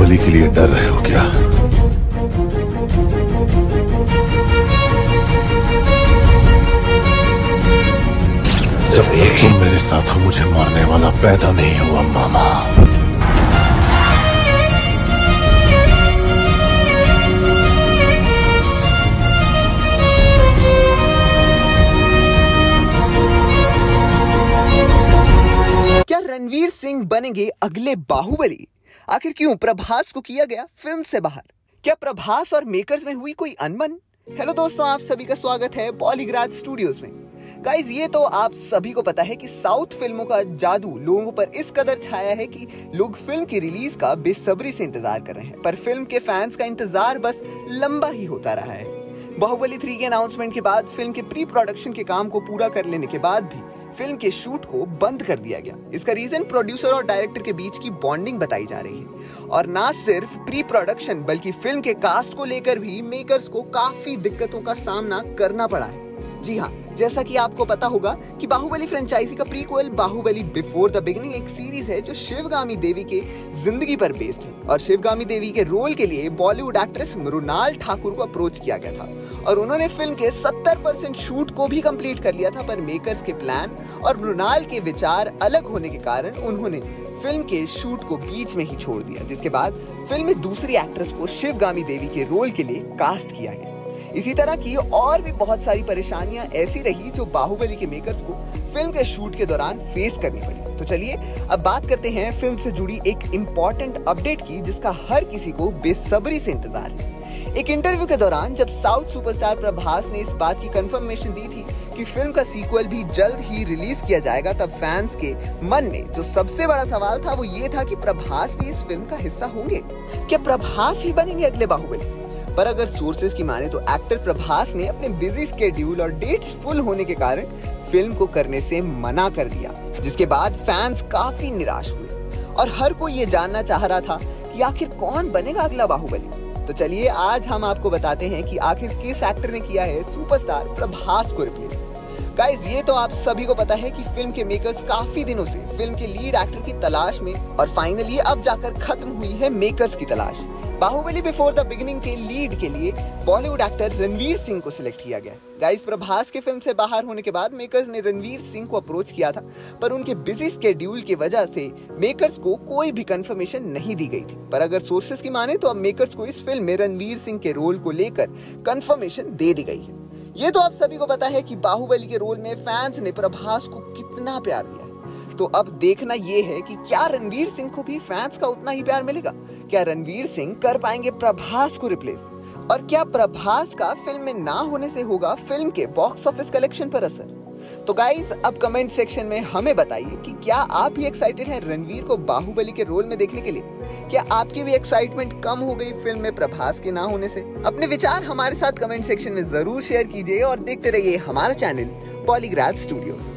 बाहुबली के लिए डर रहे हो क्या? जब तक तुम मेरे साथ हो मुझे मारने वाला पैदा नहीं हुआ मामा। क्या रणवीर सिंह बनेंगे अगले बाहुबली? आखिर क्यों प्रभास को किया गया फिल्म से बाहर? क्या प्रभास और मेकर्स में हुई कोई अनबन? हेलो दोस्तों, आप सभी का स्वागत है पॉलीग्राज स्टूडियोज में। गाइज, ये तो आप सभी को पता है कि साउथ फिल्मों का जादू लोगों पर इस कदर छाया है कि लोग फिल्म की रिलीज का बेसब्री से इंतजार कर रहे हैं। पर फिल्म के फैंस का इंतजार बस लंबा ही होता रहा है। बाहुबली 3 के अनाउंसमेंट के बाद फिल्म के प्री प्रोडक्शन के काम को पूरा कर लेने के बाद भी फिल्म के शूट को बंद कर दिया गया। इसका रीजन प्रोड्यूसर और डायरेक्टर के बीच की बॉन्डिंग बताई जा रही है। और ना सिर्फ प्री प्रोडक्शन बल्कि फिल्म के कास्ट को लेकर भी मेकर्स को काफी दिक्कतों का सामना करना पड़ा है। जी हाँ, जैसा कि आपको पता होगा कि बाहुबली फ्रेंचाइजी का prequel Baahubali before the beginning एक सीरीज है जो शिवगामी देवी के जिंदगी पर बेस्ड है। और शिवगामी देवी के रोल के लिए बॉलीवुड एक्ट्रेस मृणाल ठाकुर को अप्रोच किया गया था और उन्होंने फिल्म के 70% शूट को भी कंप्लीट कर लिया था। पर मेकर्स के प्लान और मृणाल के विचार अलग होने के कारण उन्होंने फिल्म के शूट को बीच में ही छोड़ दिया, जिसके बाद फिल्म में दूसरी एक्ट्रेस को शिवगामी देवी के रोल के लिए कास्ट किया गया। इसी तरह की और भी बहुत सारी परेशानियां ऐसी रही जो बाहुबली के मेकर्स को फिल्म के शूट के दौरान फेस करनी पड़ी। तो चलिए अब बात करते हैं फिल्म से जुड़ी एक इम्पॉर्टेंट अपडेट की जिसका हर किसी को बेसब्री से इंतजार है। एक इंटरव्यू के दौरान जब साउथ सुपरस्टार प्रभास ने इस बात की कंफर्मेशन दी थी कि फिल्म का सीक्वल भी जल्द ही रिलीज किया जाएगा, तब फैंस के मन में जो सबसे बड़ा सवाल था वो ये था कि प्रभास भी इस फिल्म का हिस्सा होंगे। क्या प्रभास ही बनेंगे अगले बाहुबली? पर अगर सोर्सेज की माने तो एक्टर प्रभास ने अपने बिजी स्केड्यूल और डेट्स फुल होने के कारण फिल्म को करने से मना कर दिया, जिसके बाद फैंस काफी निराश हुए और हर कोई ये जानना चाह रहा था कि आखिर कौन बनेगा अगला बाहुबली। तो चलिए आज हम आपको बताते हैं कि आखिर किस एक्टर ने किया है सुपरस्टार प्रभास को रिप्लेस। गाइज, ये तो आप सभी को पता है कि फिल्म के मेकर्स काफी दिनों से फिल्म के लीड एक्टर की तलाश में और फाइनली अब जाकर खत्म हुई है मेकर्स की तलाश। बाहुबली बिफोर द बिगिनिंग के लीड के लिए बॉलीवुड एक्टर रणवीर सिंह को सिलेक्ट किया गया। गाइस, प्रभास के फिल्म से बाहर होने के बाद मेकर्स ने रणवीर सिंह को अप्रोच किया था, पर उनके बिजी स्केड्यूल की वजह से मेकर्स को कोई भी कंफर्मेशन नहीं दी गई थी। पर अगर सोर्सेज की माने तो अब मेकर्स को इस फिल्म में रणवीर सिंह के रोल को लेकर कंफर्मेशन दे दी गई है। ये तो आप सभी को पता है कि बाहुबली के रोल में फैंस ने प्रभास को कितना प्यार दिया। तो अब देखना ये है कि क्या रणवीर सिंह को भी फैंस का उतना ही प्यार मिलेगा? क्या रणवीर सिंह कर पाएंगे प्रभास को रिप्लेस? और क्या प्रभास का फिल्म में ना होने से होगा फिल्म के बॉक्स ऑफिस कलेक्शन पर असर? तो गाइज, अब कमेंट सेक्शन में हमें बताइए कि क्या आप भी एक्साइटेड हैं रणवीर को बाहुबली के रोल में देखने के लिए? क्या आपकी भी एक्साइटमेंट कम हो गई फिल्म में प्रभास के ना होने से? अपने विचार हमारे साथ कमेंट सेक्शन में जरूर शेयर कीजिए और देखते रहिए हमारा चैनल पॉलीग्राज स्टूडियोज।